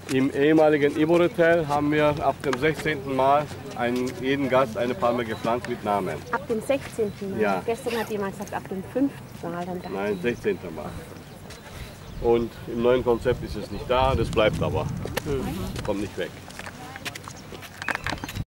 Im ehemaligen Ibo-Hotel haben wir ab dem 16. Mal jeden Gast eine Palme gepflanzt mit Namen. Ab dem 16. Mal? Ja. Gestern hat jemand gesagt, ab dem 5. Mal. Dann Nein, 16. Mal. Und im neuen Konzept ist es nicht da, das bleibt aber. Kommt nicht weg.